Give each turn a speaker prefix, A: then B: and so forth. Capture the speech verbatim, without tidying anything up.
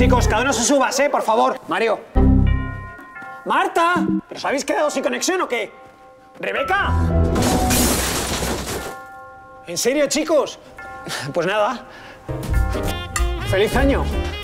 A: Chicos, cada uno se subas, ¿eh? Por favor. Mario. ¡Marta! ¿Pero os habéis quedado sin conexión o qué? ¿Rebeca? ¿En serio, chicos? Pues nada. ¡Feliz año!